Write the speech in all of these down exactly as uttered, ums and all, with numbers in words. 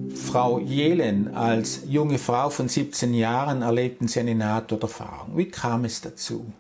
Frau Jelen, als junge Frau von siebzehn Jahren erlebten Sie eine Nahtoderfahrung. Wie kam es dazu?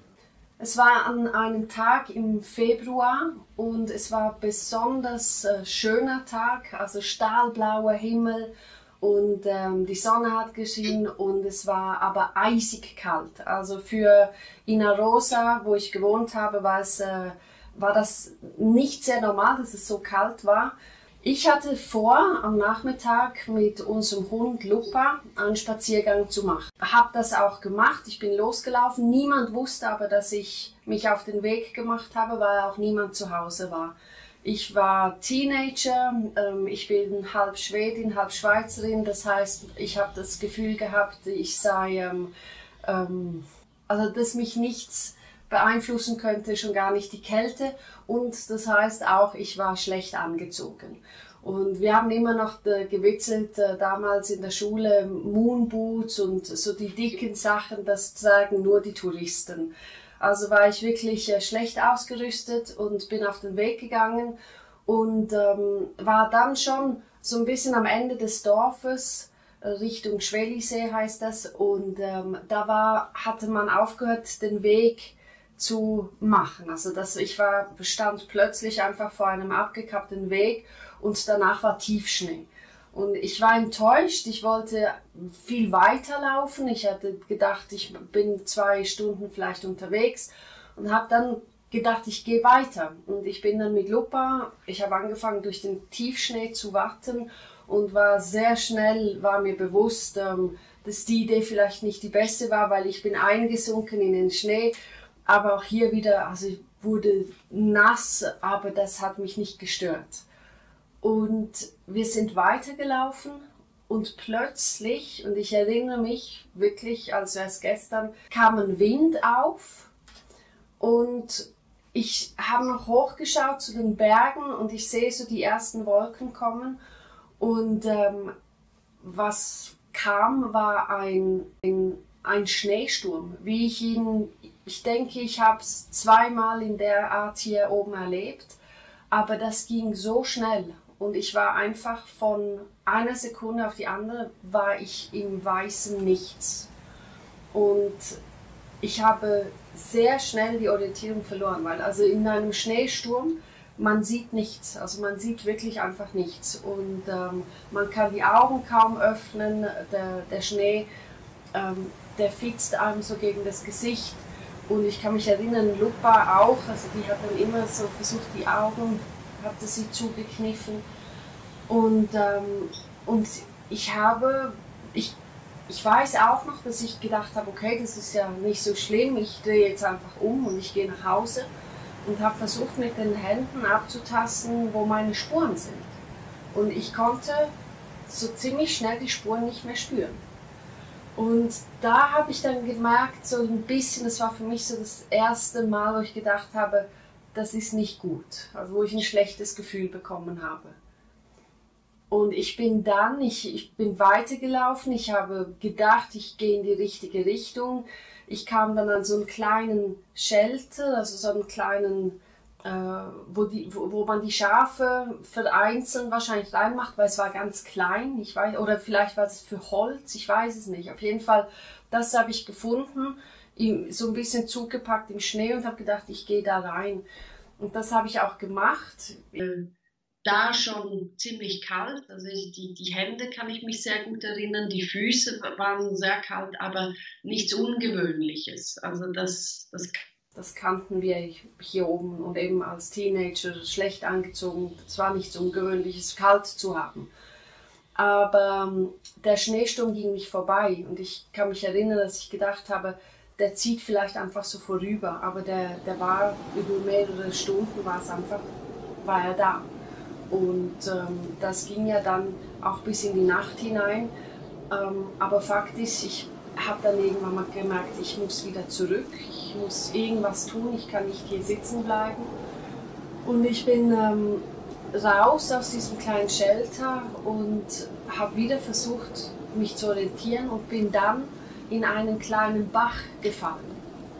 Es war an einem Tag im Februar und es war ein besonders äh, schöner Tag, also stahlblauer Himmel und ähm, die Sonne hat geschienen und es war aber eisig kalt. Also für Inarosa, wo ich gewohnt habe, war, es, äh, war das nicht sehr normal, dass es so kalt war. Ich hatte vor, am Nachmittag mit unserem Hund Lupa einen Spaziergang zu machen. Habe das auch gemacht, ich bin losgelaufen. Niemand wusste aber, dass ich mich auf den Weg gemacht habe, weil auch niemand zu Hause war. Ich war Teenager, ähm, ich bin halb Schwedin, halb Schweizerin. Das heißt, ich habe das Gefühl gehabt, ich sei, ähm, ähm, also dass mich nichts beeinflussen könnte, schon gar nicht die Kälte. Und das heißt auch, ich war schlecht angezogen. Und wir haben immer noch äh, gewitzelt, äh, damals in der Schule, Moonboots und so die dicken Sachen, das zeigen nur die Touristen. Also war ich wirklich äh, schlecht ausgerüstet und bin auf den Weg gegangen und ähm, war dann schon so ein bisschen am Ende des Dorfes, äh, Richtung Schwelisee heißt das. Und ähm, da war, hatte man aufgehört, den Weg zu machen. Also dass ich war, stand plötzlich einfach vor einem abgekappten Weg und danach war Tiefschnee. Und ich war enttäuscht, ich wollte viel weiter laufen. Ich hatte gedacht, ich bin zwei Stunden vielleicht unterwegs und habe dann gedacht, ich gehe weiter. Und ich bin dann mit Lupa, ich habe angefangen durch den Tiefschnee zu warten und war sehr schnell, war mir bewusst, dass die Idee vielleicht nicht die beste war, weil ich bin eingesunken in den Schnee. Aber auch hier wieder, also ich wurde nass, aber das hat mich nicht gestört. Und wir sind weitergelaufen und plötzlich, und ich erinnere mich wirklich, als wäre es gestern, kam ein Wind auf und ich habe noch hochgeschaut zu den Bergen und ich sehe so die ersten Wolken kommen und ähm, was kam, war ein, ein, ein Schneesturm, wie ich ihn... Ich denke, ich habe es zweimal in der Art hier oben erlebt, aber das ging so schnell und ich war einfach von einer Sekunde auf die andere, war ich im weißen Nichts. Und ich habe sehr schnell die Orientierung verloren, weil also in einem Schneesturm, man sieht nichts, also man sieht wirklich einfach nichts und ähm, man kann die Augen kaum öffnen, der, der Schnee, ähm, der fitzt einem so gegen das Gesicht. Und ich kann mich erinnern, Lupa auch, also die hat dann immer so versucht, die Augen, hatte sie zugekniffen. Und, ähm, und ich habe, ich, ich weiß auch noch, dass ich gedacht habe, okay, das ist ja nicht so schlimm, ich drehe jetzt einfach um und ich gehe nach Hause und habe versucht, mit den Händen abzutasten, wo meine Spuren sind. Und ich konnte so ziemlich schnell die Spuren nicht mehr spüren. Und da habe ich dann gemerkt, so ein bisschen, das war für mich so das erste Mal, wo ich gedacht habe, das ist nicht gut, also wo ich ein schlechtes Gefühl bekommen habe. Und ich bin dann, ich, ich bin weitergelaufen, ich habe gedacht, ich gehe in die richtige Richtung. Ich kam dann an so einen kleinen Shelter, also so einen kleinen, äh, wo, die, wo, wo man die Schafe vereinzelt wahrscheinlich reinmacht, weil es war ganz klein, ich weiß, oder vielleicht war es für Holz, ich weiß es nicht. Auf jeden Fall, das habe ich gefunden, so ein bisschen zugepackt im Schnee und habe gedacht, ich gehe da rein. Und das habe ich auch gemacht. Da schon ziemlich kalt, also die, die Hände kann ich mich sehr gut erinnern, die Füße waren sehr kalt, aber nichts Ungewöhnliches. Also das, das Das kannten wir hier oben und eben als Teenager schlecht angezogen. Es war nichts Ungewöhnliches, kalt zu haben. Aber ähm, der Schneesturm ging nicht vorbei und ich kann mich erinnern, dass ich gedacht habe, der zieht vielleicht einfach so vorüber. Aber der, der war über mehrere Stunden, war es einfach, war er da. Und ähm, das ging ja dann auch bis in die Nacht hinein. Ähm, aber Fakt ist, ich habe dann irgendwann mal gemerkt, ich muss wieder zurück, ich muss irgendwas tun, ich kann nicht hier sitzen bleiben. Und ich bin ähm, raus aus diesem kleinen Shelter und habe wieder versucht, mich zu orientieren und bin dann in einen kleinen Bach gefallen.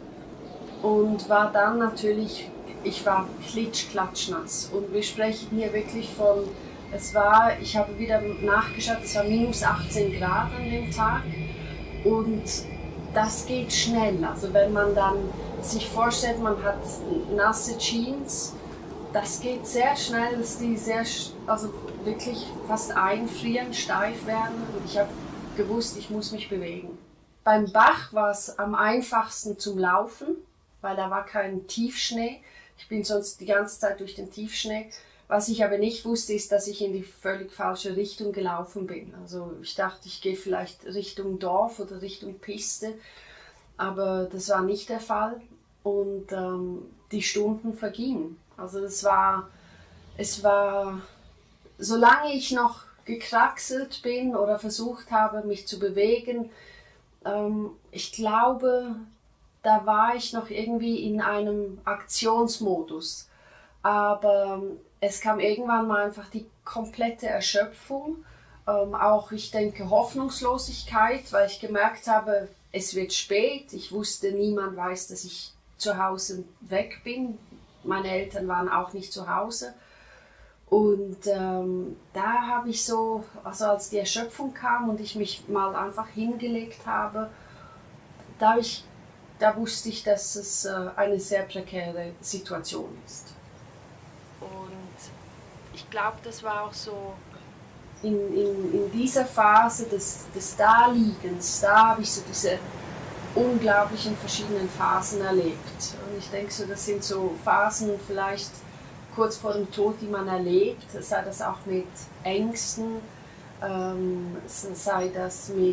Und war dann natürlich, ich war klitschklatschnass. Und wir sprechen hier wirklich von Es war, ich habe wieder nachgeschaut, es war minus achtzehn Grad an dem Tag und das geht schnell. Also wenn man dann sich vorstellt, man hat nasse Jeans, das geht sehr schnell, dass die sehr, also wirklich fast einfrieren, steif werden und ich habe gewusst, ich muss mich bewegen. Beim Bach war es am einfachsten zum Laufen, weil da war kein Tiefschnee. Ich bin sonst die ganze Zeit durch den Tiefschnee. Was ich aber nicht wusste, ist, dass ich in die völlig falsche Richtung gelaufen bin. Also ich dachte, ich gehe vielleicht Richtung Dorf oder Richtung Piste, aber das war nicht der Fall und ähm, die Stunden vergingen. Also es war, es war, solange ich noch gekraxelt bin oder versucht habe, mich zu bewegen, ähm, ich glaube, da war ich noch irgendwie in einem Aktionsmodus. Aber es kam irgendwann mal einfach die komplette Erschöpfung, ähm, auch ich denke Hoffnungslosigkeit, weil ich gemerkt habe, es wird spät. Ich wusste, niemand weiß, dass ich zu Hause weg bin. Meine Eltern waren auch nicht zu Hause. Und ähm, da habe ich so, also als die Erschöpfung kam und ich mich mal einfach hingelegt habe, da, ich, da wusste ich, dass es äh, eine sehr prekäre Situation ist. Und ich glaube, das war auch so in, in, in dieser Phase des, des Daliegens, da habe ich so diese unglaublichen verschiedenen Phasen erlebt. Und ich denke so, das sind so Phasen vielleicht kurz vor dem Tod, die man erlebt, sei das auch mit Ängsten, ähm, sei das mit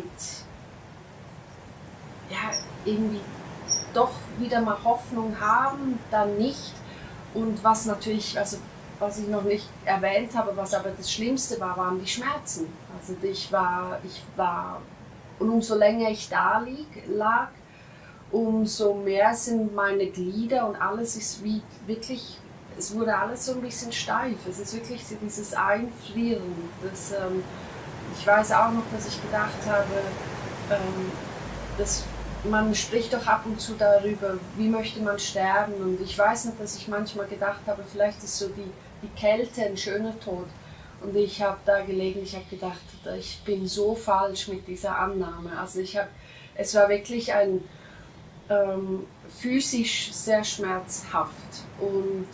ja, irgendwie doch wieder mal Hoffnung haben, dann nicht. Und was natürlich, also was ich noch nicht erwähnt habe, was aber das Schlimmste war, waren die Schmerzen. Also ich war, ich war, und umso länger ich da lieg, lag, umso mehr sind meine Glieder und alles ist wie wirklich, es wurde alles so ein bisschen steif. Es ist wirklich so dieses Einfrieren. Das, ähm, ich weiß auch noch, dass ich gedacht habe, ähm, dass man spricht doch ab und zu darüber, wie möchte man sterben. Und ich weiß noch, dass ich manchmal gedacht habe, vielleicht ist so die, die Kälte ein schöner Tod. Und ich habe da gelegen, ich habe gedacht, ich bin so falsch mit dieser Annahme. Also ich habe, es war wirklich ein ähm, physisch sehr schmerzhaft. Und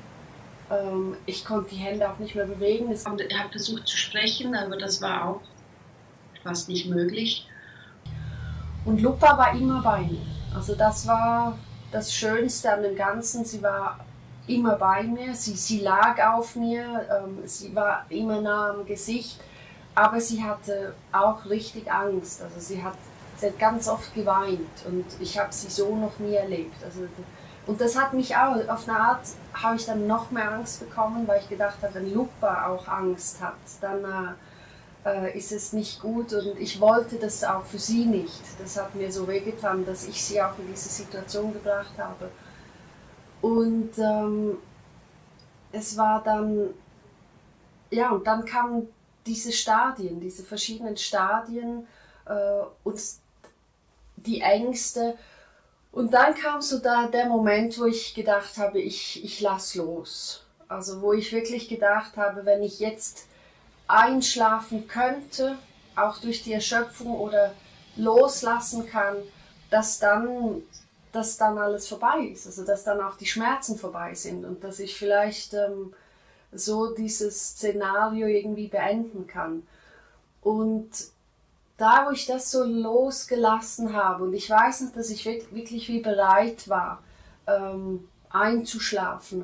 ähm, ich konnte die Hände auch nicht mehr bewegen. Ich habe versucht zu sprechen, aber das war auch fast nicht möglich. Und Lupa war immer bei mir. Also das war das Schönste an dem Ganzen. Sie war immer bei mir, sie, sie lag auf mir, ähm, sie war immer nah am Gesicht, aber sie hatte auch richtig Angst. Also sie hat, sie hat ganz oft geweint und ich habe sie so noch nie erlebt. Also, und das hat mich auch, auf eine Art habe ich dann noch mehr Angst bekommen, weil ich gedacht habe, wenn Lupa auch Angst hat, dann äh, ist es nicht gut und ich wollte das auch für sie nicht. Das hat mir so wehgetan, dass ich sie auch in diese Situation gebracht habe. Und ähm, es war dann, ja, und dann kamen diese Stadien, diese verschiedenen Stadien äh, und die Ängste. Und dann kam so da der Moment, wo ich gedacht habe, ich, ich lass los. Also wo ich wirklich gedacht habe, wenn ich jetzt einschlafen könnte, auch durch die Erschöpfung oder loslassen kann, dass dann, dass dann alles vorbei ist, also dass dann auch die Schmerzen vorbei sind und dass ich vielleicht ähm, so dieses Szenario irgendwie beenden kann. Und da, wo ich das so losgelassen habe und ich weiß noch, dass ich wirklich wie bereit war, ähm, einzuschlafen,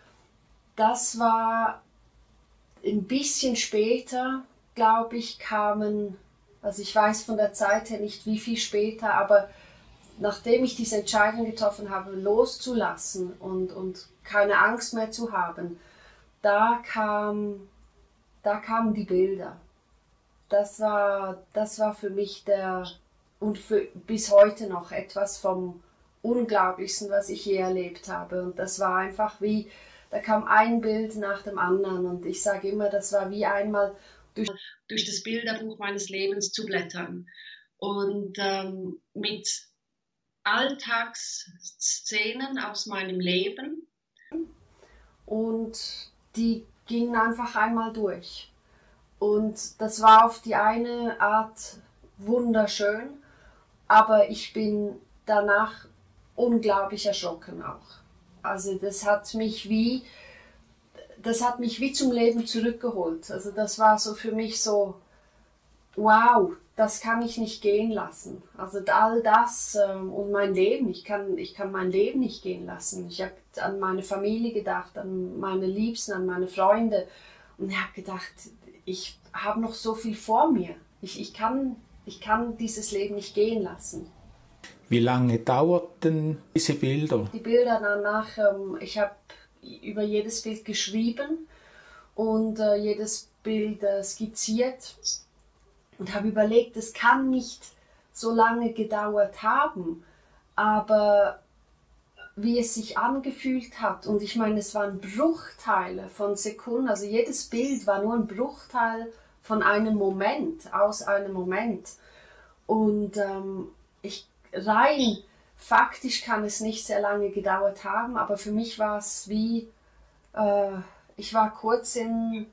das war ein bisschen später, glaube ich, kamen, also ich weiß von der Zeit her nicht, wie viel später, aber nachdem ich diese Entscheidung getroffen habe, loszulassen und, und keine Angst mehr zu haben, da, kam, da kamen die Bilder. Das war, das war für mich der, und für, bis heute noch etwas vom Unglaublichsten, was ich je erlebt habe. Und das war einfach wie, da kam ein Bild nach dem anderen und ich sage immer, das war wie einmal durch, durch das Bilderbuch meines Lebens zu blättern und ähm, mit Alltagsszenen aus meinem Leben und die gingen einfach einmal durch. Und das war auf die eine Art wunderschön, aber ich bin danach unglaublich erschrocken auch. Also das hat mich wie, das hat mich wie zum Leben zurückgeholt. Also das war so für mich so, wow, das kann ich nicht gehen lassen. Also all das ähm, und mein Leben, ich kann, ich kann mein Leben nicht gehen lassen. Ich habe an meine Familie gedacht, an meine Liebsten, an meine Freunde und ich habe gedacht, ich habe noch so viel vor mir. Ich, ich, kann, ich kann dieses Leben nicht gehen lassen. Wie lange dauerten diese Bilder? Die Bilder danach, ähm, ich habe über jedes Bild geschrieben und äh, jedes Bild äh, skizziert. Und habe überlegt, es kann nicht so lange gedauert haben, aber wie es sich angefühlt hat, und ich meine, es waren Bruchteile von Sekunden, also jedes Bild war nur ein Bruchteil von einem Moment, aus einem Moment. Und ähm, ich, rein faktisch kann es nicht sehr lange gedauert haben, aber für mich war es wie, äh, ich war kurz in,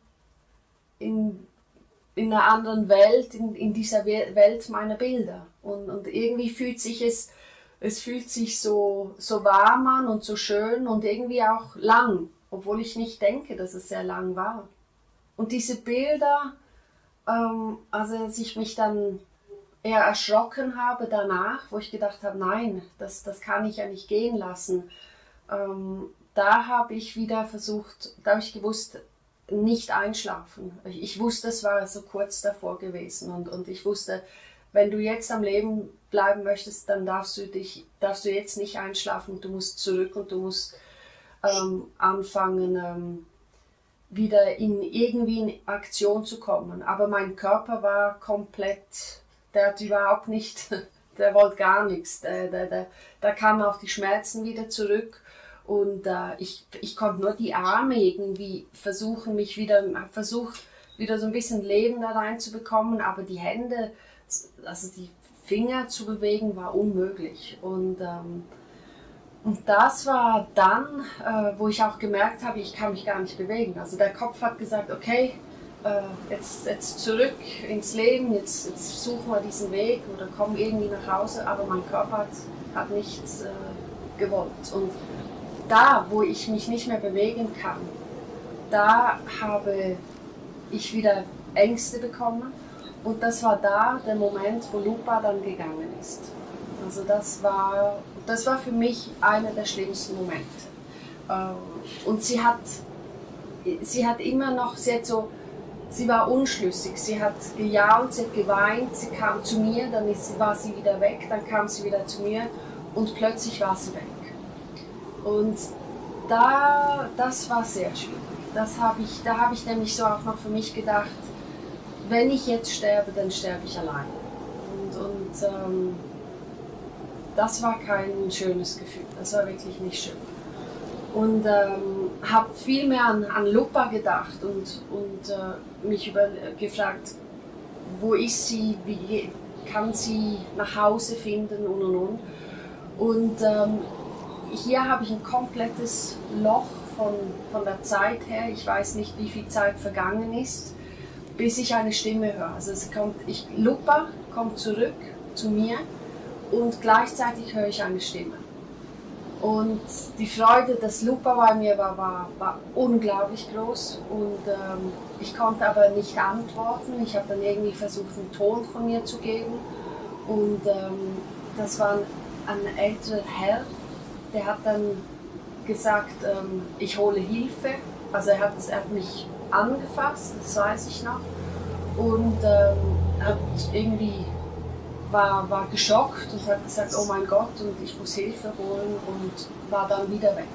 in in einer anderen Welt, in, in dieser Welt meiner Bilder. Und, und irgendwie fühlt sich es, es fühlt sich so, so warm an und so schön und irgendwie auch lang, obwohl ich nicht denke, dass es sehr lang war. Und diese Bilder, ähm, also als ich mich dann eher erschrocken habe danach, wo ich gedacht habe, nein, das, das kann ich ja nicht gehen lassen, ähm, da habe ich wieder versucht, da habe ich gewusst, nicht einschlafen. Ich, ich wusste, es war so kurz davor gewesen und, und ich wusste, wenn du jetzt am Leben bleiben möchtest, dann darfst du dich, darfst du jetzt nicht einschlafen, du musst zurück und du musst ähm, anfangen, ähm, wieder in irgendwie in Aktion zu kommen. Aber mein Körper war komplett, der hat überhaupt nicht, der wollte gar nichts. Der, der, der, da kamen auch die Schmerzen wieder zurück. Und äh, ich, ich konnte nur die Arme irgendwie versuchen, mich wieder, versucht, wieder so ein bisschen Leben da reinzubekommen, aber die Hände, also die Finger zu bewegen, war unmöglich. Und, ähm, und das war dann, äh, wo ich auch gemerkt habe, ich kann mich gar nicht bewegen. Also der Kopf hat gesagt, okay, äh, jetzt, jetzt zurück ins Leben, jetzt, jetzt suchen wir diesen Weg oder kommen irgendwie nach Hause, aber mein Körper hat, hat nichts äh, gewollt. Und da, wo ich mich nicht mehr bewegen kann, da habe ich wieder Ängste bekommen und das war da der Moment, wo Lupa dann gegangen ist. Also das war, das war für mich einer der schlimmsten Momente. Und sie hat, sie hat immer noch, sie hat so, sie war unschlüssig, sie hat gejault, sie hat geweint, sie kam zu mir, dann ist, war sie wieder weg, dann kam sie wieder zu mir und plötzlich war sie weg. Und da, das war sehr schwierig. Das hab ich, da habe ich nämlich so auch noch für mich gedacht, wenn ich jetzt sterbe, dann sterbe ich allein. Und, und ähm, das war kein schönes Gefühl, das war wirklich nicht schön. Und ähm, habe viel mehr an, an Lupa gedacht und, und äh, mich über, äh, gefragt, wo ist sie, wie kann sie nach Hause finden und und und. Und ähm, hier habe ich ein komplettes Loch von, von der Zeit her. Ich weiß nicht, wie viel Zeit vergangen ist, bis ich eine Stimme höre. Also es kommt, ich, Lupa kommt zurück zu mir und gleichzeitig höre ich eine Stimme. Und die Freude, dass Lupa bei mir war, war, war unglaublich groß. Und ähm, ich konnte aber nicht antworten. Ich habe dann irgendwie versucht, einen Ton von mir zu geben. Und ähm, das war ein, ein älterer Herr, der hat dann gesagt, ähm, ich hole Hilfe. Also er hat, er hat mich angefasst, das weiß ich noch. Und ähm, hat irgendwie war, war geschockt und hat gesagt, oh mein Gott, und ich muss Hilfe holen und war dann wieder weg.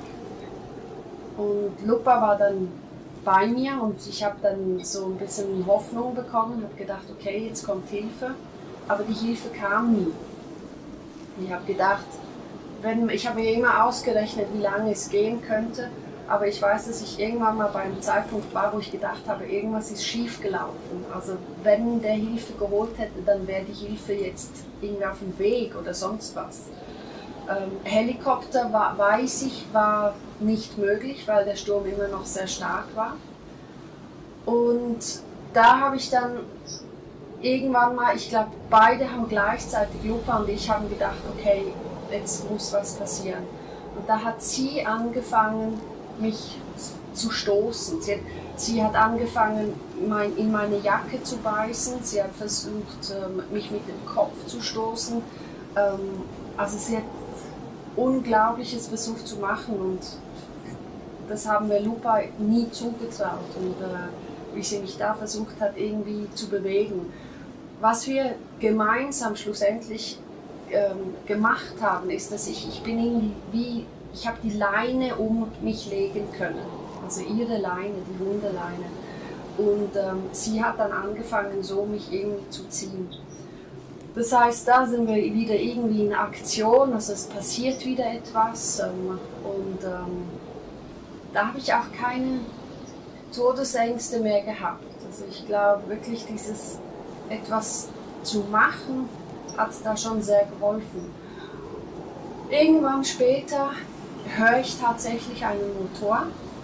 Und Lupa war dann bei mir und ich habe dann so ein bisschen Hoffnung bekommen, habe gedacht, okay, jetzt kommt Hilfe, aber die Hilfe kam nie. Ich habe gedacht, wenn, ich habe mir immer ausgerechnet, wie lange es gehen könnte, aber ich weiß, dass ich irgendwann mal bei einem Zeitpunkt war, wo ich gedacht habe, irgendwas ist schief gelaufen. Also wenn der Hilfe geholt hätte, dann wäre die Hilfe jetzt irgendwie auf dem Weg oder sonst was. Ähm, Helikopter, war, weiß ich, war nicht möglich, weil der Sturm immer noch sehr stark war. Und da habe ich dann irgendwann mal, ich glaube, beide haben gleichzeitig, Lupa und ich, haben gedacht, okay, jetzt muss was passieren. Und da hat sie angefangen, mich zu stoßen. Sie hat, sie hat angefangen, mein, in meine Jacke zu beißen. Sie hat versucht, mich mit dem Kopf zu stoßen. Also sie hat Unglaubliches versucht zu machen und das haben wir Lupa nie zugetraut. Und äh, wie sie mich da versucht hat, irgendwie zu bewegen. Was wir gemeinsam schlussendlich ähm, gemacht haben, ist, dass ich, ich bin irgendwie wie, ich habe die Leine um mich legen können. Also ihre Leine, die Hundeleine. Und ähm, sie hat dann angefangen, so mich irgendwie zu ziehen. Das heißt, da sind wir wieder irgendwie in Aktion, also es passiert wieder etwas. Ähm, und ähm, da habe ich auch keine Todesängste mehr gehabt. Also ich glaube wirklich, dieses etwas zu machen, hat da schon sehr geholfen. Irgendwann später höre ich tatsächlich einen Motor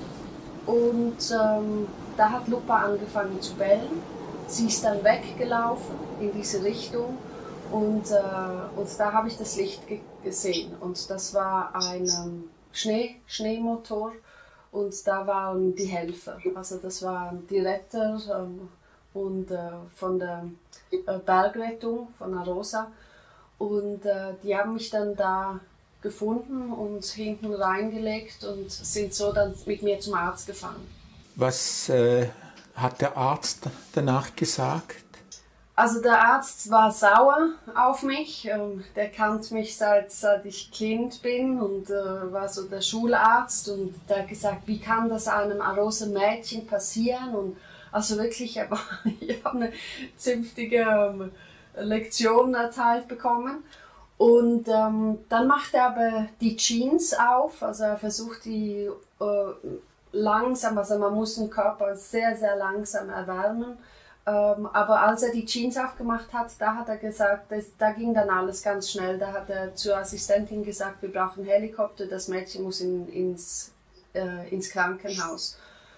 und ähm, da hat Lupa angefangen zu bellen. Sie ist dann weggelaufen in diese Richtung und, äh, und da habe ich das Licht ge gesehen und das war ein ähm, Schnee, Schneemotor und da waren die Helfer, also das waren die Retter ähm, und äh, von der äh, Bergrettung von Arosa und äh, die haben mich dann da gefunden und hinten reingelegt und sind so dann mit mir zum Arzt gefahren. Was äh, hat der Arzt danach gesagt? Also der Arzt war sauer auf mich, ähm, der kannte mich seit, seit ich Kind bin und äh, war so der Schularzt und der hat gesagt, wie kann das einem Arosa Mädchen passieren und also wirklich, ich habe eine zünftige ähm, Lektion erteilt bekommen. Und ähm, dann macht er aber die Jeans auf, also er versucht die äh, langsam, also man muss den Körper sehr, sehr langsam erwärmen. Ähm, aber als er die Jeans aufgemacht hat, da hat er gesagt, das, da ging dann alles ganz schnell. Da hat er zur Assistentin gesagt, wir brauchen einen Helikopter, das Mädchen muss in, ins, äh, ins Krankenhaus.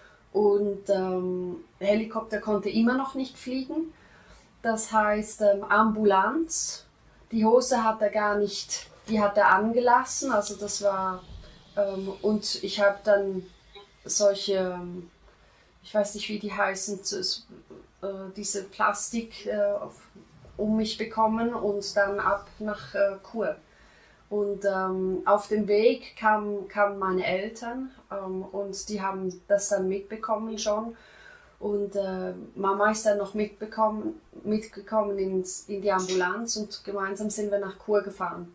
Und ähm, der Helikopter konnte immer noch nicht fliegen. Das heißt ähm, Ambulanz. Die Hose hat er gar nicht, die hat er angelassen. Also das war ähm, und ich habe dann solche, ich weiß nicht wie die heißen, äh, diese Plastik äh, um mich bekommen und dann ab nach äh, Chur. Und ähm, auf dem Weg kamen kam meine Eltern ähm, und die haben das dann mitbekommen schon. Und äh, Mama ist dann noch mitbekommen, mitgekommen ins, in die Ambulanz und gemeinsam sind wir nach Chur gefahren.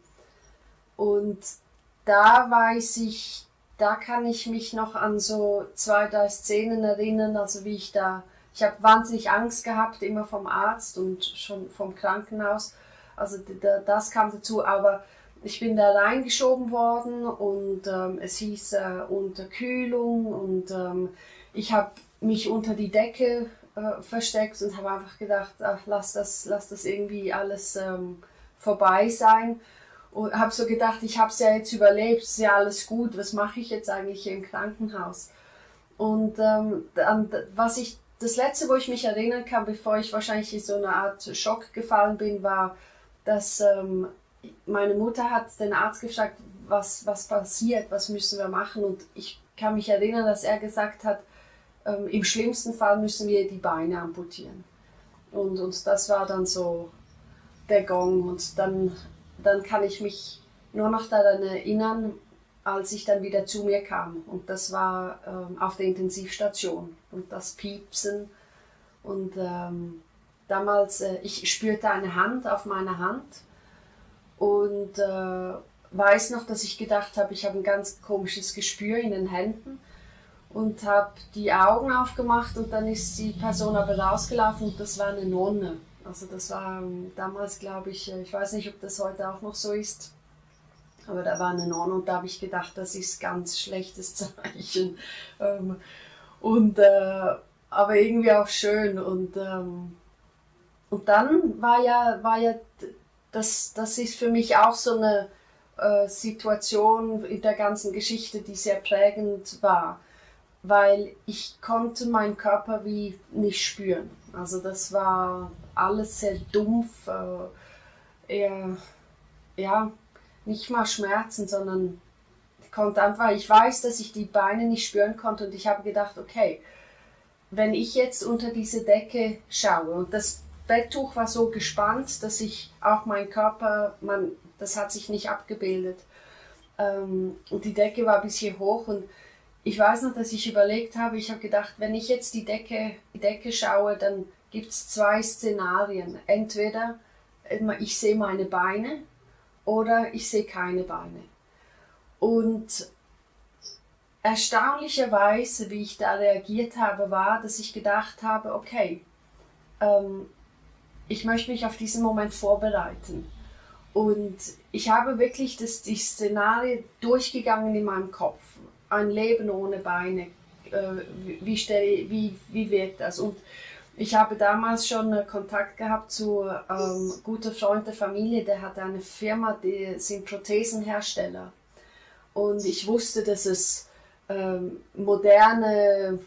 Und da weiß ich, da kann ich mich noch an so zwei, drei Szenen erinnern, also wie ich da, ich habe wahnsinnig Angst gehabt, immer vom Arzt und schon vom Krankenhaus, also das kam dazu, aber ich bin da reingeschoben worden und ähm, es hieß äh, Unterkühlung und ähm, ich habe mich unter die Decke äh, versteckt und habe einfach gedacht, ach, lass das, lass das irgendwie alles ähm, vorbei sein. Und habe so gedacht, ich habe es ja jetzt überlebt, es ist ja alles gut, was mache ich jetzt eigentlich hier im Krankenhaus? Und ähm, dann, was ich, das Letzte, wo ich mich erinnern kann, bevor ich wahrscheinlich in so eine Art Schock gefallen bin, war, dass ähm, meine Mutter hat den Arzt gefragt, was, was passiert, was müssen wir machen? Und ich kann mich erinnern, dass er gesagt hat, ähm, im schlimmsten Fall müssen wir die Beine amputieren. Und, und das war dann so der Gong. Und dann, dann kann ich mich nur noch daran erinnern, als ich dann wieder zu mir kam. Und das war ähm, auf der Intensivstation. Und das Piepsen. Und ähm, damals, äh, ich spürte eine Hand auf meiner Hand. Und äh, weiß noch, dass ich gedacht habe, ich habe ein ganz komisches Gespür in den Händen und habe die Augen aufgemacht und dann ist die Person aber rausgelaufen und das war eine Nonne. Also das war ähm, damals, glaube ich, ich weiß nicht, ob das heute auch noch so ist, aber da war eine Nonne und da habe ich gedacht, das ist ein ganz schlechtes Zeichen. Ähm, und, äh, aber irgendwie auch schön und, ähm, und dann war ja, war ja Das, das ist für mich auch so eine äh, Situation in der ganzen Geschichte, die sehr prägend war. weil ich konnte meinen Körper wie nicht spüren. Also das war alles sehr dumpf, äh, eher, ja, nicht mal Schmerzen, sondern ich konnte einfach, ich weiß, dass ich die Beine nicht spüren konnte und ich habe gedacht, okay, wenn ich jetzt unter diese Decke schaue und das Betttuch war so gespannt, dass ich auch meinen Körper, man, das hat sich nicht abgebildet. Ähm, und die Decke war bis hier hoch und ich weiß noch, dass ich überlegt habe, ich habe gedacht, wenn ich jetzt die Decke, die Decke schaue, dann gibt es zwei Szenarien. Entweder ich sehe meine Beine oder ich sehe keine Beine. Und erstaunlicherweise, wie ich da reagiert habe, war, dass ich gedacht habe, okay, ähm, ich möchte mich auf diesen Moment vorbereiten. Und ich habe wirklich das, die Szenarien durchgegangen in meinem Kopf. Ein Leben ohne Beine, äh, wie, stell, wie, wie wirkt das? Und ich habe damals schon Kontakt gehabt zu einem ähm, guten Freund der Familie, der hat eine Firma, die sind Prothesenhersteller. Und ich wusste, dass es ähm, moderne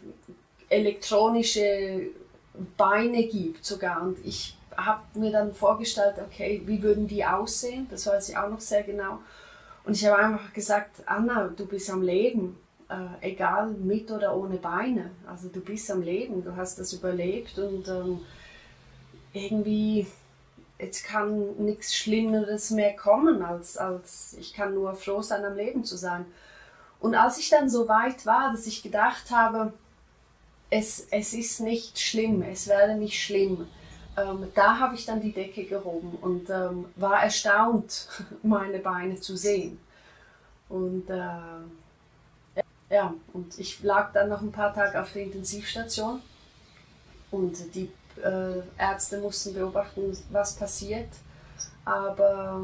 elektronische Beine gibt sogar. Und ich habe mir dann vorgestellt, okay, wie würden die aussehen? Das weiß ich auch noch sehr genau. Und ich habe einfach gesagt, Anna, du bist am Leben, äh, egal mit oder ohne Beine. Also du bist am Leben, du hast das überlebt und ähm, irgendwie, jetzt kann nichts Schlimmeres mehr kommen, als, als ich kann nur froh sein, am Leben zu sein. Und als ich dann so weit war, dass ich gedacht habe, es, es ist nicht schlimm, es werde nicht schlimm, Ähm, da habe ich dann die Decke gehoben und ähm, war erstaunt, meine Beine zu sehen. Und äh, ja, und ich lag dann noch ein paar Tage auf der Intensivstation und die äh, Ärzte mussten beobachten, was passiert, aber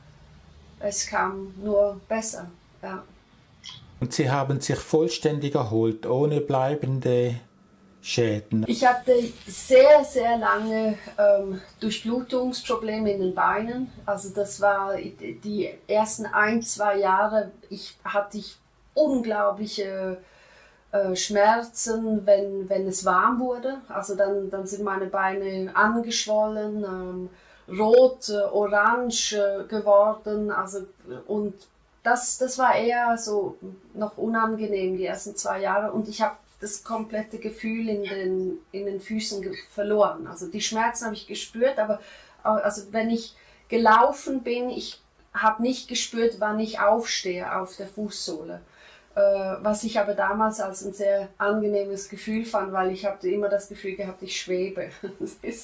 äh, es kam nur besser. Ja. Und Sie haben sich vollständig erholt, ohne bleibende Schäden? Ich hatte sehr, sehr lange ähm, Durchblutungsprobleme in den Beinen. Also das war die ersten ein, zwei Jahre, ich, hatte ich unglaubliche äh, Schmerzen, wenn, wenn es warm wurde. Also dann, dann sind meine Beine angeschwollen, ähm, rot, äh, orange äh, geworden. Also, und das, das war eher so noch unangenehm, die ersten zwei Jahre. Und ich habe das komplette Gefühl in den, in den Füßen verloren. Also die Schmerzen habe ich gespürt, aber also wenn ich gelaufen bin, ich habe nicht gespürt, wann ich aufstehe auf der Fußsohle. Äh, was ich aber damals als ein sehr angenehmes Gefühl fand, weil ich habe immer das Gefühl gehabt, ich schwebe. Das ist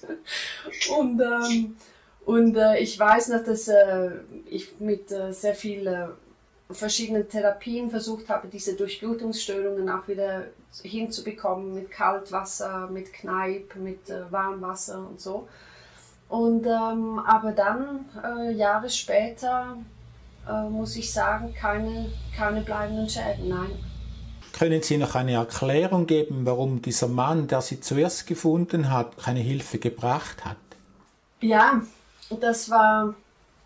so. Und, ähm, und äh, ich weiß noch, dass äh, ich mit äh, sehr viel äh, verschiedenen Therapien versucht habe, diese Durchblutungsstörungen auch wieder hinzubekommen mit Kaltwasser, mit Kneipp, mit äh, Warmwasser und so. Und, ähm, aber dann, äh, Jahre später, äh, muss ich sagen, keine, keine bleibenden Schäden, nein. Können Sie noch eine Erklärung geben, warum dieser Mann, der Sie zuerst gefunden hat, keine Hilfe gebracht hat? Ja, das war...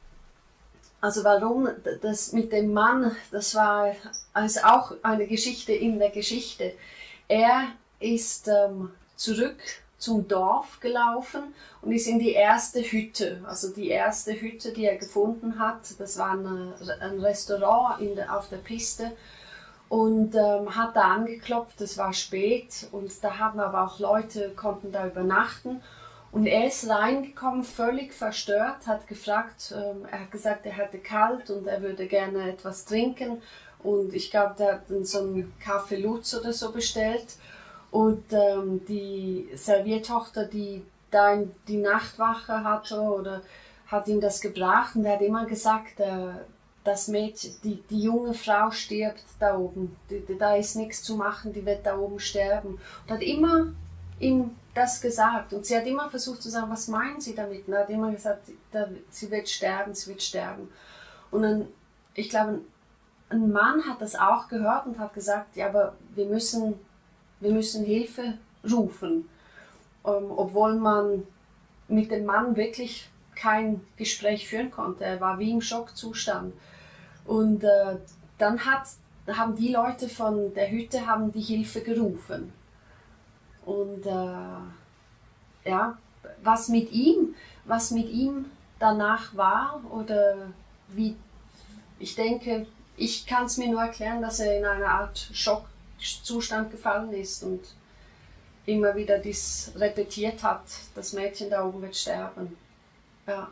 Also warum das mit dem Mann, das war also auch eine Geschichte in der Geschichte. Er ist ähm, zurück zum Dorf gelaufen und ist in die erste Hütte, also die erste Hütte, die er gefunden hat. Das war eine, ein Restaurant in der, auf der Piste und ähm, hat da angeklopft. Es war spät und da haben aber auch Leute, konnten da übernachten. Und er ist reingekommen, völlig verstört, hat gefragt, ähm, er hat gesagt, er hätte kalt und er würde gerne etwas trinken. Und ich glaube, der hat dann so einen Kaffee Lutz oder so bestellt. Und ähm, die Serviertochter, die da in die Nachtwache hatte, oder hat ihm das gebracht. Und er hat immer gesagt, äh, das Mädchen, die, die junge Frau stirbt da oben. Die, die, da ist nichts zu machen, die wird da oben sterben. Und hat immer ihm das gesagt. Und sie hat immer versucht zu sagen, was meinen Sie damit? Und er hat immer gesagt, da, sie wird sterben, sie wird sterben. Und dann, ich glaube, ein Mann hat das auch gehört und hat gesagt, ja, aber wir müssen, wir müssen Hilfe rufen. Ähm, obwohl man mit dem Mann wirklich kein Gespräch führen konnte. Er war wie im Schockzustand. Und äh, dann hat haben die Leute von der Hütte haben die Hilfe gerufen. Und äh, ja, was mit ihm, was mit ihm danach war oder wie, ich denke, ich kann es mir nur erklären, dass er in eine Art Schockzustand gefallen ist und immer wieder dies repetiert hat, das Mädchen da oben wird sterben. Ja.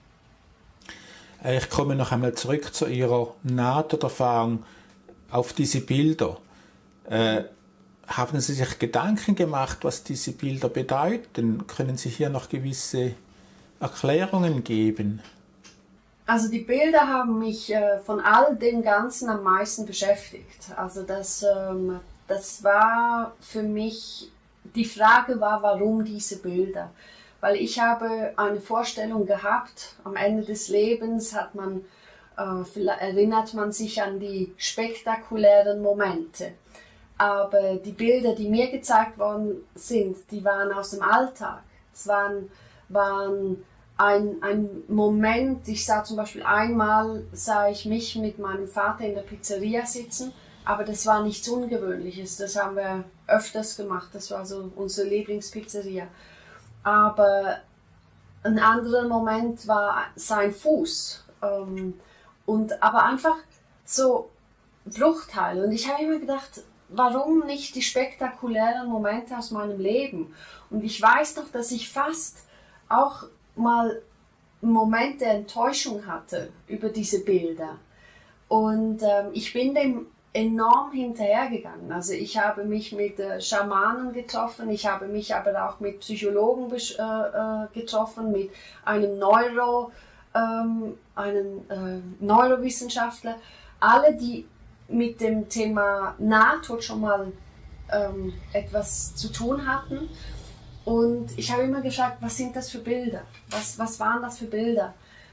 Ich komme noch einmal zurück zu Ihrer Nahtoderfahrung auf diese Bilder. Äh, haben Sie sich Gedanken gemacht, was diese Bilder bedeuten? Können Sie hier noch gewisse Erklärungen geben? Also die Bilder haben mich äh, von all dem Ganzen am meisten beschäftigt. Also das, ähm, das war für mich, die Frage war, warum diese Bilder? Weil ich habe eine Vorstellung gehabt, am Ende des Lebens hat man, äh, erinnert man sich an die spektakulären Momente. Aber die Bilder, die mir gezeigt worden sind, die waren aus dem Alltag. Es waren, waren ein, ein Moment, ich sah zum Beispiel einmal, sah ich mich mit meinem Vater in der Pizzeria sitzen, aber das war nichts Ungewöhnliches, das haben wir öfters gemacht, das war so unsere Lieblingspizzeria. Aber ein anderer Moment war sein Fuß, ähm, und, aber einfach so Bruchteile. Und ich habe immer gedacht, warum nicht die spektakulären Momente aus meinem Leben? Und ich weiß noch, dass ich fast auch mal einen Moment der Enttäuschung hatte über diese Bilder. Und ähm, ich bin dem enorm hinterhergegangen. Also ich habe mich mit äh, Schamanen getroffen, ich habe mich aber auch mit Psychologen äh, äh, getroffen, mit einem Neuro, ähm, einem äh, Neurowissenschaftler, alle, die mit dem Thema Nahtod schon mal ähm, etwas zu tun hatten. Und ich habe immer gefragt, was sind das für Bilder? Was, was waren das für Bilder?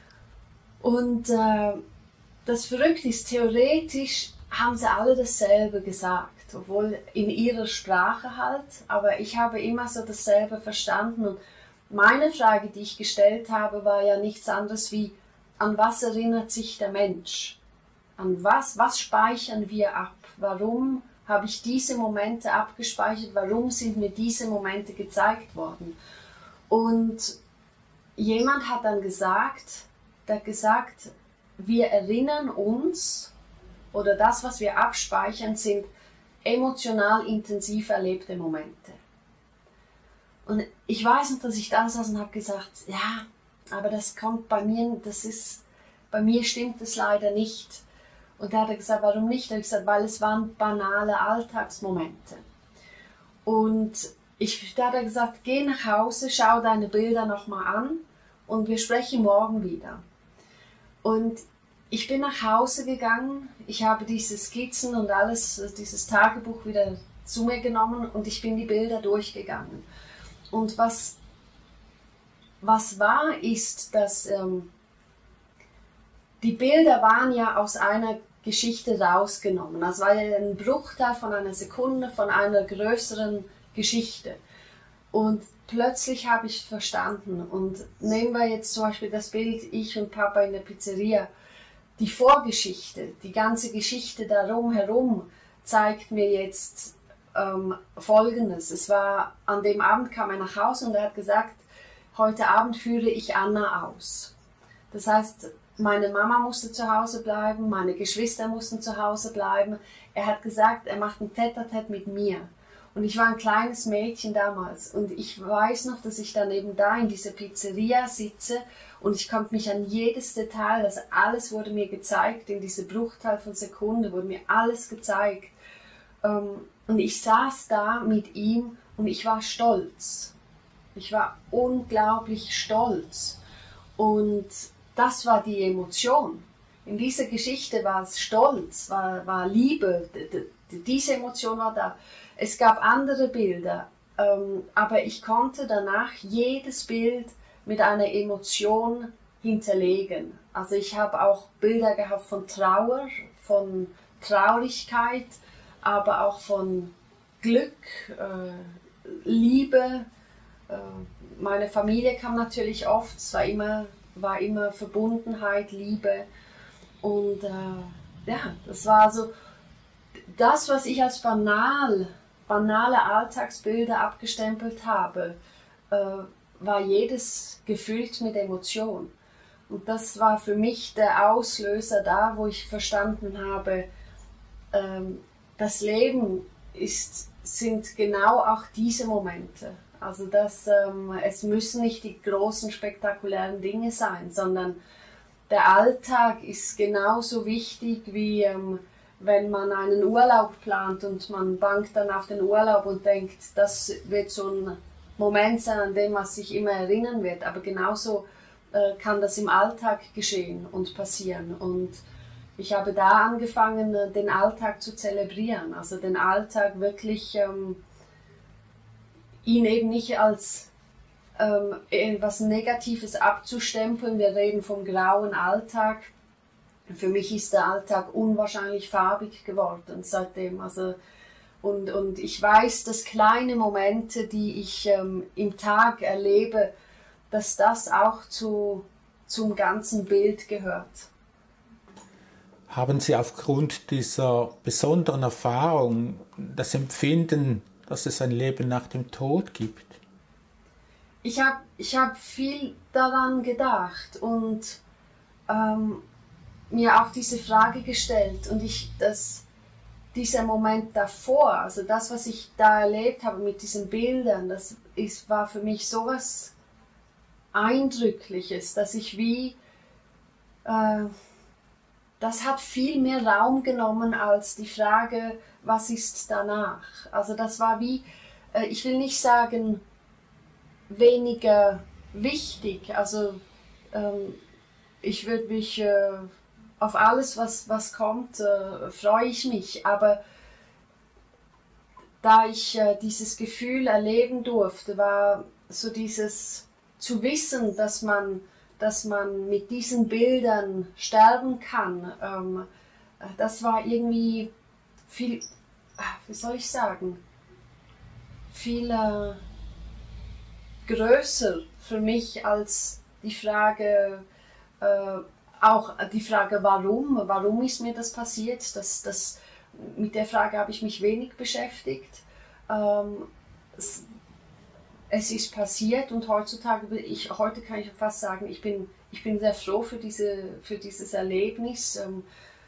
Und äh, das Verrückte ist, theoretisch haben sie alle dasselbe gesagt, obwohl in ihrer Sprache halt, aber ich habe immer so dasselbe verstanden. Und meine Frage, die ich gestellt habe, war ja nichts anderes wie, an was erinnert sich der Mensch? An was, was speichern wir ab? Warum habe ich diese Momente abgespeichert? Warum sind mir diese Momente gezeigt worden? Und jemand hat dann gesagt, der hat gesagt, wir erinnern uns, oder das, was wir abspeichern, sind emotional intensiv erlebte Momente. Und ich weiß noch, dass ich da saß und habe gesagt, ja, aber das kommt bei mir, das ist, bei mir stimmt es leider nicht. Und da hat er gesagt, warum nicht? Da habe ich gesagt, weil es waren banale Alltagsmomente. Und ich, da hat er gesagt, geh nach Hause, schau deine Bilder nochmal an und wir sprechen morgen wieder. Und ich bin nach Hause gegangen, ich habe diese Skizzen und alles, dieses Tagebuch wieder zu mir genommen und ich bin die Bilder durchgegangen. Und was, was war, ist, dass ähm, die Bilder waren ja aus einer Geschichte rausgenommen. Das war ja ein Bruchteil von einer Sekunde, von einer größeren Geschichte. Und plötzlich habe ich verstanden. Und nehmen wir jetzt zum Beispiel das Bild, ich und Papa in der Pizzeria. Die Vorgeschichte, die ganze Geschichte darum herum zeigt mir jetzt ähm, Folgendes. Es war, an dem Abend kam er nach Hause und er hat gesagt, heute Abend führe ich Anna aus. Das heißt, meine Mama musste zu Hause bleiben, meine Geschwister mussten zu Hause bleiben. Er hat gesagt, er macht ein Tête-à-Tête mit mir. Und ich war ein kleines Mädchen damals und ich weiß noch, dass ich dann eben da in dieser Pizzeria sitze und ich konnte mich an jedes Detail, also alles wurde mir gezeigt, in diese Bruchteil von Sekunde wurde mir alles gezeigt. Und ich saß da mit ihm und ich war stolz. Ich war unglaublich stolz. Und das war die Emotion. In dieser Geschichte war es Stolz, war, war Liebe, diese Emotion war da. Es gab andere Bilder, ähm, aber ich konnte danach jedes Bild mit einer Emotion hinterlegen. Also ich habe auch Bilder gehabt von Trauer, von Traurigkeit, aber auch von Glück, äh, Liebe. Äh, meine Familie kam natürlich oft, es war immer, war immer Verbundenheit, Liebe. Und äh, ja, das war so. das, was ich als banal, banale Alltagsbilder abgestempelt habe, äh, war jedes gefüllt mit Emotion. Und das war für mich der Auslöser da, wo ich verstanden habe, ähm, das Leben ist, sind genau auch diese Momente. Also dass, ähm, es müssen nicht die großen, spektakulären Dinge sein, sondern der Alltag ist genauso wichtig wie ähm, wenn man einen Urlaub plant und man bangt dann auf den Urlaub und denkt, das wird so ein Moment sein, an dem man sich immer erinnern wird. Aber genauso äh, kann das im Alltag geschehen und passieren. Und ich habe da angefangen, den Alltag zu zelebrieren. Also den Alltag wirklich, ähm, ihn eben nicht als ähm, etwas Negatives abzustempeln. Wir reden vom grauen Alltag. Für mich ist der Alltag unwahrscheinlich farbig geworden seitdem. Also, und, und ich weiß, dass kleine Momente, die ich ähm, im Tag erlebe, dass das auch zu, zum ganzen Bild gehört. Haben Sie aufgrund dieser besonderen Erfahrung das Empfinden, dass es ein Leben nach dem Tod gibt? Ich habe ich hab viel daran gedacht und ähm, mir auch diese Frage gestellt. Und ich, das, dieser Moment davor, also das, was ich da erlebt habe mit diesen Bildern, das ist, war für mich sowas Eindrückliches, dass ich wie... Äh, das hat viel mehr Raum genommen als die Frage, was ist danach. Also das war wie, äh, ich will nicht sagen, weniger wichtig. Also ähm, ich würde mich äh, auf alles, was, was kommt, äh, freue ich mich. Aber da ich äh, dieses Gefühl erleben durfte, war so dieses zu wissen, dass man dass man mit diesen Bildern sterben kann, ähm, das war irgendwie viel, wie soll ich sagen, viel äh, größer für mich als die Frage, äh, auch die Frage, warum, warum ist mir das passiert, das, das, mit der Frage habe ich mich wenig beschäftigt. Ähm, es, Es ist passiert und heutzutage, ich, heute kann ich fast sagen, ich bin, ich bin sehr froh für, diese, für dieses Erlebnis, ähm,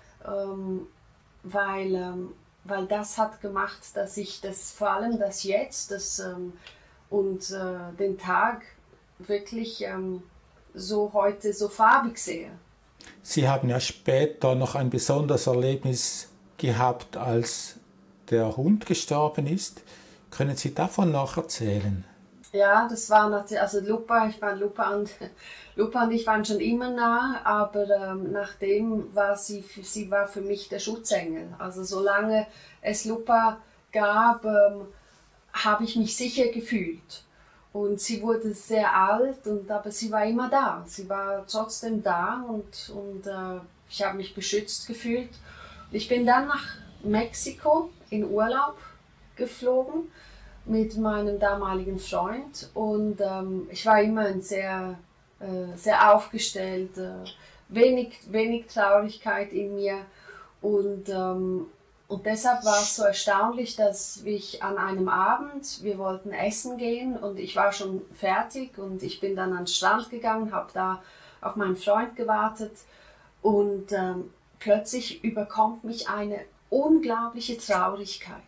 ähm, weil, ähm, weil das hat gemacht, dass ich das, vor allem das Jetzt das, ähm, und äh, den Tag wirklich ähm, so heute so farbig sehe. Sie haben ja später noch ein besonderes Erlebnis gehabt, als der Hund gestorben ist. Können Sie davon noch erzählen? Ja, das war natürlich, also Lupa, ich meine, Lupa und, Lupa und ich waren schon immer nah, aber ähm, nachdem war sie, sie war für mich der Schutzengel. Also solange es Lupa gab, ähm, habe ich mich sicher gefühlt. Und sie wurde sehr alt, und, aber sie war immer da. Sie war trotzdem da und, und äh, ich habe mich beschützt gefühlt. Ich bin dann nach Mexiko in Urlaub geflogen mit meinem damaligen Freund und ähm, ich war immer ein sehr, äh, sehr aufgestellt, äh, wenig, wenig Traurigkeit in mir und, ähm, und deshalb war es so erstaunlich, dass ich an einem Abend, wir wollten essen gehen und ich war schon fertig und ich bin dann an den Strand gegangen, habe da auf meinen Freund gewartet und ähm, plötzlich überkommt mich eine unglaubliche Traurigkeit.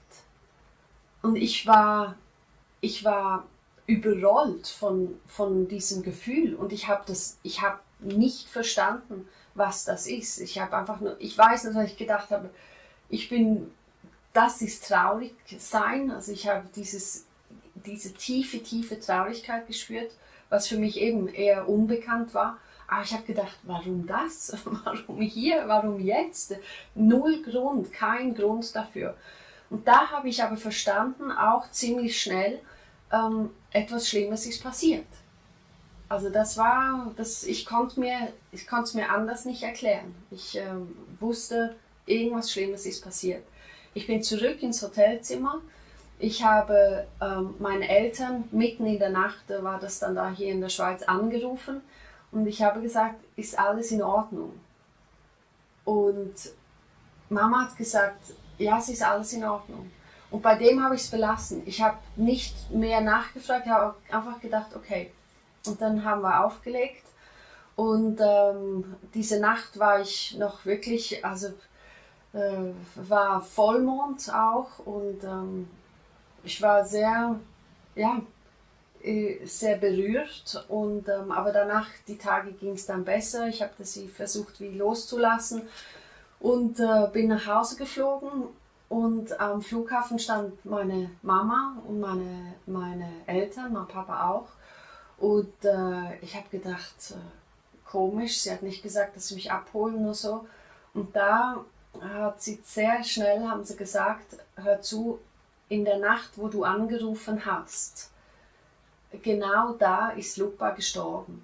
Und ich war, ich war überrollt von, von diesem Gefühl und ich habe das, ich habe nicht verstanden, was das ist. Ich habe einfach nur, ich weiß nicht, was ich gedacht habe, ich bin, das ist traurig sein. Also ich habe dieses, diese tiefe, tiefe Traurigkeit gespürt, was für mich eben eher unbekannt war. Aber ich habe gedacht, warum das? Warum hier? Warum jetzt? Null Grund, kein Grund dafür. Und da habe ich aber verstanden, auch ziemlich schnell, ähm, etwas Schlimmes ist passiert. Also das war, das, ich konnte mir, ich konnte es mir anders nicht erklären. Ich ähm, wusste, irgendwas Schlimmes ist passiert. Ich bin zurück ins Hotelzimmer. Ich habe ähm, meine Eltern mitten in der Nacht, war das dann da hier in der Schweiz, angerufen. Und ich habe gesagt, ist alles in Ordnung? Und Mama hat gesagt, ja, es ist alles in Ordnung. Und bei dem habe ich es belassen. Ich habe nicht mehr nachgefragt, ich habe einfach gedacht, okay. Und dann haben wir aufgelegt. Und ähm, diese Nacht war ich noch wirklich, also äh, war Vollmond auch. Und ähm, ich war sehr, ja, sehr berührt. Und, ähm, aber danach, die Tage ging es dann besser. Ich habe sie versucht, wie loszulassen. Und äh, bin nach Hause geflogen und am Flughafen stand meine Mama und meine, meine Eltern, mein Papa auch. Und äh, ich habe gedacht, äh, komisch, sie hat nicht gesagt, dass sie mich abholen oder so. Und da hat sie sehr schnell, haben sie gesagt, hör zu, in der Nacht, wo du angerufen hast, genau da ist Lupa gestorben.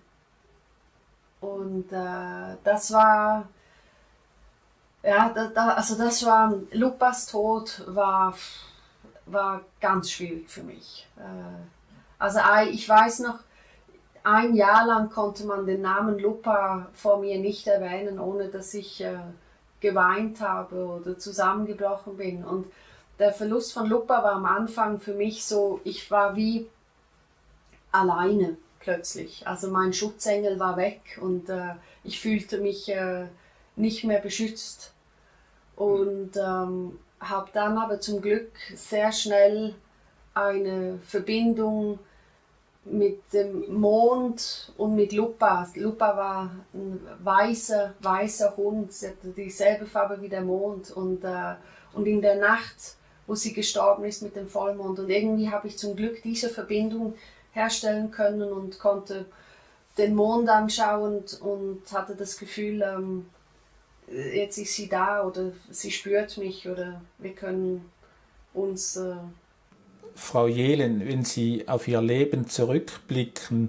Und äh, das war... Ja, da, da, also das war, Lupas Tod war, war ganz schwierig für mich. Also ich weiß noch, ein Jahr lang konnte man den Namen Lupa vor mir nicht erwähnen, ohne dass ich äh, geweint habe oder zusammengebrochen bin. Und der Verlust von Lupa war am Anfang für mich so, ich war wie alleine plötzlich. Also mein Schutzengel war weg und äh, ich fühlte mich äh, nicht mehr beschützt. Und ähm, habe dann aber zum Glück sehr schnell eine Verbindung mit dem Mond und mit Lupa. Lupa war ein weißer, weißer Hund, sie hatte dieselbe Farbe wie der Mond. Und, äh, und in der Nacht, wo sie gestorben ist mit dem Vollmond. Und irgendwie habe ich zum Glück diese Verbindung herstellen können und konnte den Mond anschauen und, und hatte das Gefühl, ähm, jetzt ist sie da oder sie spürt mich oder wir können uns... Äh Frau Jelen, wenn Sie auf Ihr Leben zurückblicken,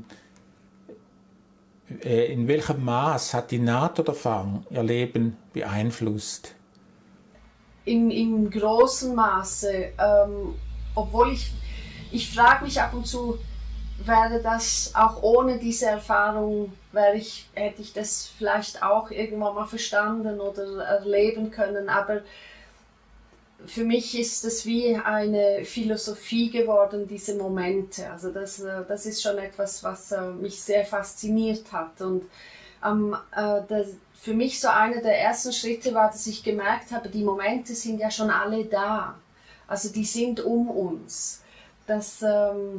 äh, in welchem Maß hat die Nahtoderfahrung Ihr Leben beeinflusst? Im, im großen Maße, ähm, obwohl ich, ich frage mich ab und zu, wäre das auch ohne diese Erfahrung, wäre ich, hätte ich das vielleicht auch irgendwann mal verstanden oder erleben können, aber für mich ist es wie eine Philosophie geworden, diese Momente. Also das, das ist schon etwas, was mich sehr fasziniert hat. Und ähm, äh, das, für mich so einer der ersten Schritte war, dass ich gemerkt habe, die Momente sind ja schon alle da. Also die sind um uns. Das... Ähm,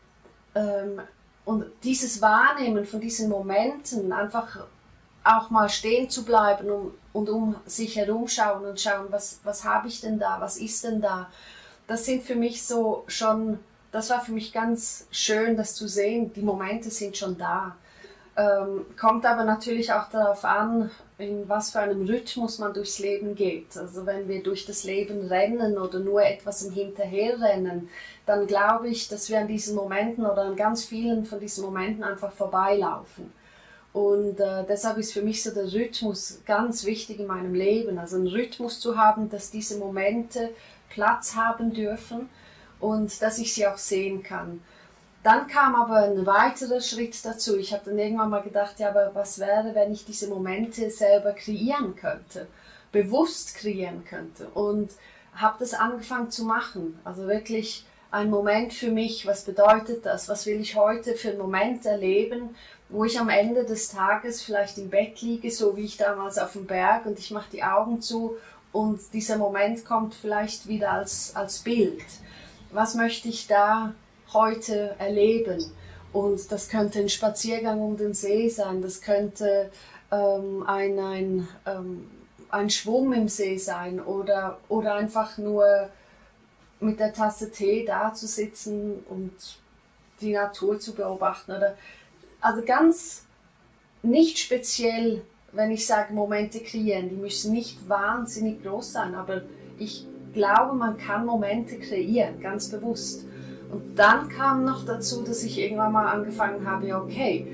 Und dieses Wahrnehmen von diesen Momenten, einfach auch mal stehen zu bleiben und, und um sich herum schauen und schauen, was, was habe ich denn da, was ist denn da, das sind für mich so schon, das war für mich ganz schön, das zu sehen, die Momente sind schon da. Ähm, kommt aber natürlich auch darauf an, in was für einem Rhythmus man durchs Leben geht. Also wenn wir durch das Leben rennen oder nur etwas im Hinterherrennen, dann glaube ich, dass wir an diesen Momenten oder an ganz vielen von diesen Momenten einfach vorbeilaufen. Und äh, deshalb ist für mich so der Rhythmus ganz wichtig in meinem Leben. Also einen Rhythmus zu haben, dass diese Momente Platz haben dürfen und dass ich sie auch sehen kann. Dann kam aber ein weiterer Schritt dazu. Ich habe dann irgendwann mal gedacht, ja, aber was wäre, wenn ich diese Momente selber kreieren könnte, bewusst kreieren könnte. Und habe das angefangen zu machen. Also wirklich ein Moment für mich, was bedeutet das? Was will ich heute für einen Moment erleben, wo ich am Ende des Tages vielleicht im Bett liege, so wie ich damals auf dem Berg, und ich mache die Augen zu und dieser Moment kommt vielleicht wieder als, als Bild. Was möchte ich da heute erleben? Und das könnte ein Spaziergang um den See sein, das könnte ähm, ein, ein, ähm, ein Schwumm im See sein oder, oder einfach nur mit der Tasse Tee da zu sitzen und die Natur zu beobachten. Oder, also ganz nicht speziell, wenn ich sage Momente kreieren, die müssen nicht wahnsinnig groß sein, aber ich glaube, man kann Momente kreieren, ganz bewusst. Und dann kam noch dazu, dass ich irgendwann mal angefangen habe, okay,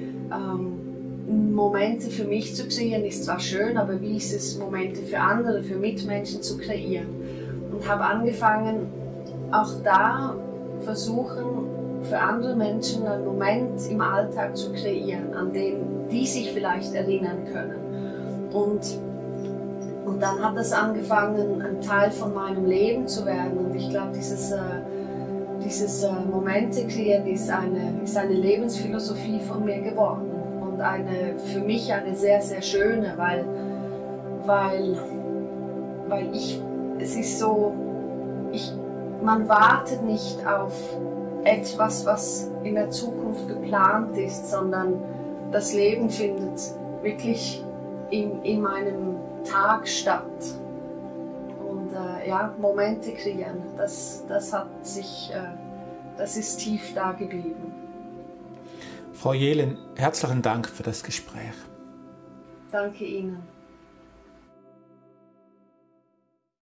ähm, Momente für mich zu kreieren ist zwar schön, aber wie ist es, Momente für andere, für Mitmenschen zu kreieren? Und habe angefangen, auch da versuchen, für andere Menschen einen Moment im Alltag zu kreieren, an den die sich vielleicht erinnern können. Und, Und dann hat es angefangen, ein Teil von meinem Leben zu werden. Und ich glaube, dieses, äh, dieses äh, Momente kreieren ist eine, ist eine Lebensphilosophie von mir geworden. Und eine, für mich eine sehr, sehr schöne, weil, weil, weil ich, es ist so, ich, man wartet nicht auf etwas, was in der Zukunft geplant ist, sondern das Leben findet wirklich in, in meinem Tag statt. Und äh, ja, Momente kreieren, das, das hat sich, äh, das ist tief da geblieben. Frau Jelen, herzlichen Dank für das Gespräch. Danke Ihnen.